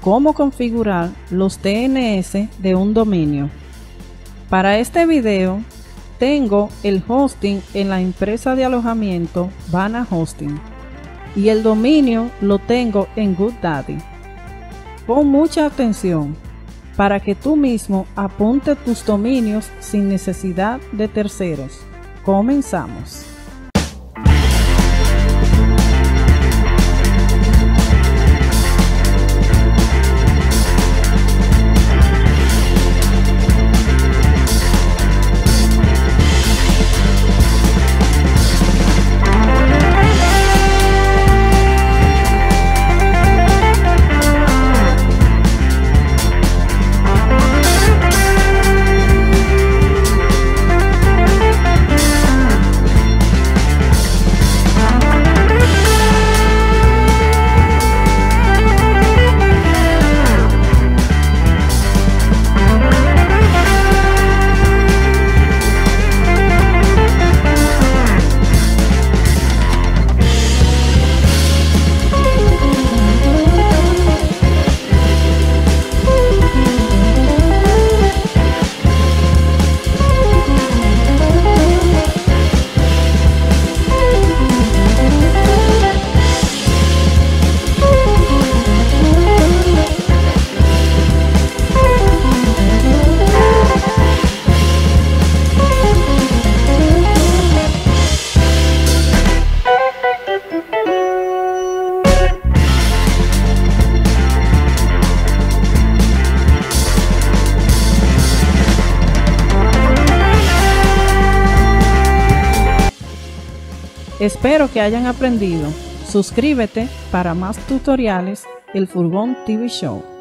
cómo configurar los DNS de un dominio. Para este video tengo el hosting en la empresa de alojamiento Vana Hosting y el dominio lo tengo en GoDaddy. Pon mucha atención para que tú mismo apunte tus dominios sin necesidad de terceros. Comenzamos. Espero que hayan aprendido. Suscríbete para más tutoriales. El Furgón TV Show.